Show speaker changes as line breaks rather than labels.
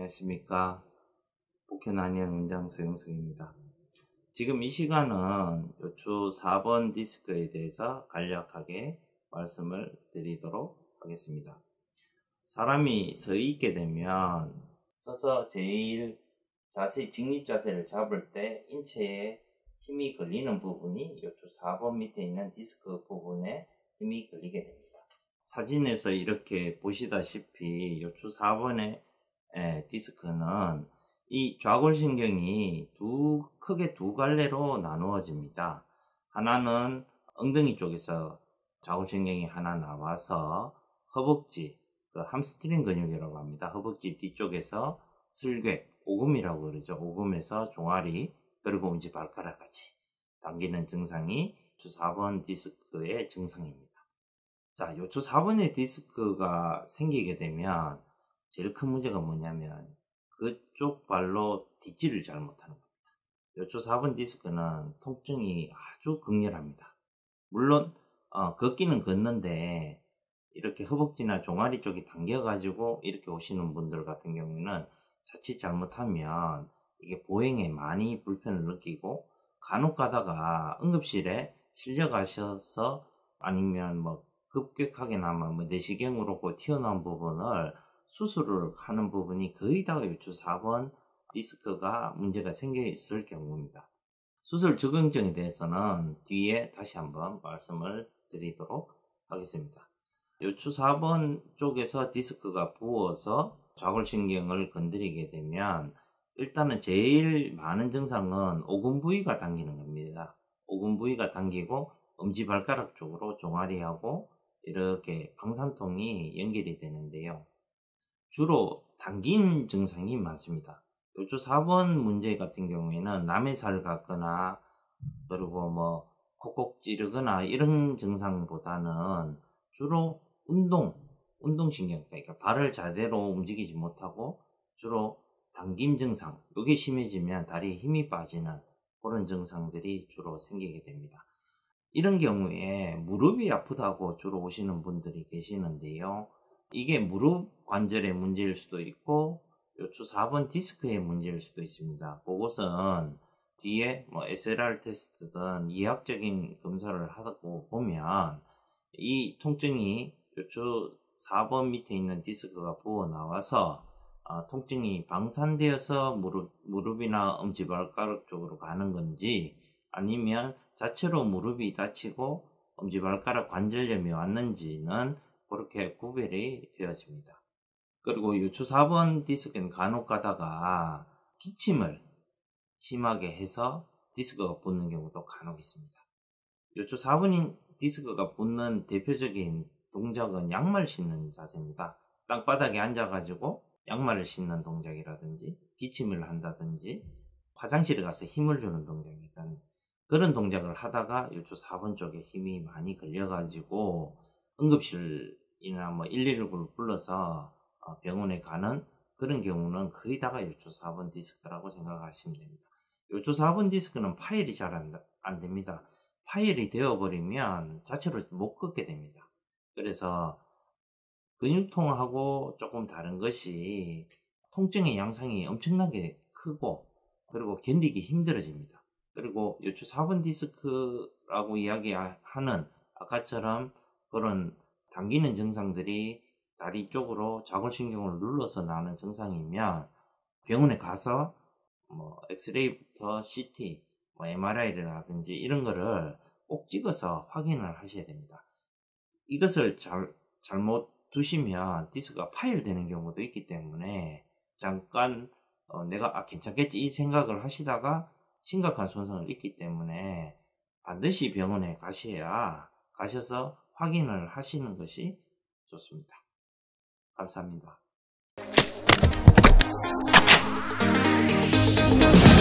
안녕하십니까. 복현안녕 은장수 영숙입니다. 지금 이 시간은 요추 4번 디스크에 대해서 간략하게 말씀을 드리도록 하겠습니다. 사람이 서 있게 되면 서서 제일 자세, 직립 자세를 잡을 때 인체에 힘이 걸리는 부분이 요추 4번 밑에 있는 디스크 부분에 힘이 걸리게 됩니다. 사진에서 이렇게 보시다시피 요추 4번의 디스크는 이 좌골신경이 크게 두 갈래로 나누어집니다. 하나는 엉덩이 쪽에서 좌골신경이 하나 나와서 허벅지, 함스트링 근육이라고 합니다. 허벅지 뒤쪽에서 슬궤, 오금이라고 그러죠. 오금에서 종아리, 그리고 엄지발가락까지 당기는 증상이 요추 4번 디스크의 증상입니다. 자, 요추 4번의 디스크가 생기게 되면 제일 큰 문제가 뭐냐면 그쪽 발로 뒷질을 잘 못하는 겁니다. 요추 4번 디스크는 통증이 아주 극렬합니다. 물론 걷기는 걷는데 이렇게 허벅지나 종아리 쪽이 당겨가지고 이렇게 오시는 분들 같은 경우에는 자칫 잘못하면 이게 보행에 많이 불편을 느끼고 간혹 가다가 응급실에 실려가셔서 아니면 급격하게나마 내시경으로 튀어나온 부분을 수술을 하는 부분이 거의 다 요추 4번 디스크가 문제가 생겨 있을 경우입니다. 수술 적응증에 대해서는 뒤에 다시 한번 말씀을 드리도록 하겠습니다. 요추 4번 쪽에서 디스크가 부어서 좌골신경을 건드리게 되면 일단은 제일 많은 증상은 오금 부위가 당기는 겁니다. 오금 부위가 당기고 엄지발가락 쪽으로 종아리하고 이렇게 방산통이 연결이 되는데요. 주로 당긴 증상이 많습니다. 요추 4번 문제 같은 경우에는 남의 살 같거나 그리고 콕콕 찌르거나 이런 증상보다는 주로 운동신경, 그러니까 발을 제대로 움직이지 못하고 주로 당김 증상, 이게 심해지면 다리에 힘이 빠지는 그런 증상들이 주로 생기게 됩니다. 이런 경우에 무릎이 아프다고 주로 오시는 분들이 계시는데요. 이게 무릎 관절의 문제일 수도 있고 요추 4번 디스크의 문제일 수도 있습니다. 그것은 뒤에 SLR 테스트든 이학적인 검사를 하고 보면 이 통증이 요추 4번 밑에 있는 디스크가 부어 나와서 통증이 방산되어서 무릎이나 엄지발가락 쪽으로 가는 건지 아니면 자체로 무릎이 다치고 엄지발가락 관절염이 왔는지는 그렇게 구별이 되어집니다. 그리고 요추 4번 디스크는 간혹 가다가 기침을 심하게 해서 디스크가 붙는 경우도 간혹 있습니다. 요추 4번 디스크가 붙는 대표적인 동작은 양말 신는 자세입니다. 땅바닥에 앉아가지고 양말을 신는 동작이라든지 기침을 한다든지 화장실에 가서 힘을 주는 동작이든 그런 동작을 하다가 요추 4번 쪽에 힘이 많이 걸려가지고 응급실이나 119를 불러서 병원에 가는 그런 경우는 거의 다가 요추 4번 디스크라고 생각하시면 됩니다. 요추 4번 디스크는 파열이 잘 안 됩니다. 파열이 되어버리면 자체로 못 걷게 됩니다. 그래서 근육통하고 조금 다른 것이 통증의 양상이 엄청나게 크고 그리고 견디기 힘들어집니다. 그리고 요추 4번 디스크라고 이야기하는 아까처럼 그런 당기는 증상들이 다리 쪽으로 좌골신경을 눌러서 나는 증상이면 병원에 가서 엑스레이부터 CT, MRI라든지 이런 거를 꼭 찍어서 확인을 하셔야 됩니다. 이것을 잘못 두시면 디스크가 파열되는 경우도 있기 때문에 잠깐 내가 괜찮겠지 이 생각을 하시다가 심각한 손상을 입기 때문에 반드시 병원에 가셔서 확인을 하시는 것이 좋습니다. 감사합니다.